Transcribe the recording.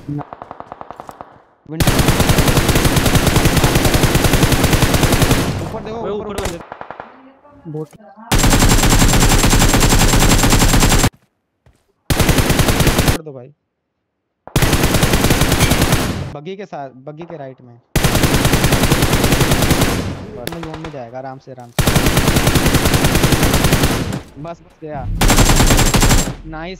Window ऊपर देखो, वो ऊपर ऊपर बंदे। बोट कर दो भाई। बग्गी के साथ, बग्गी के राइट में जोन में जाएगा आराम से, आराम से। बस बस गया। नाइस।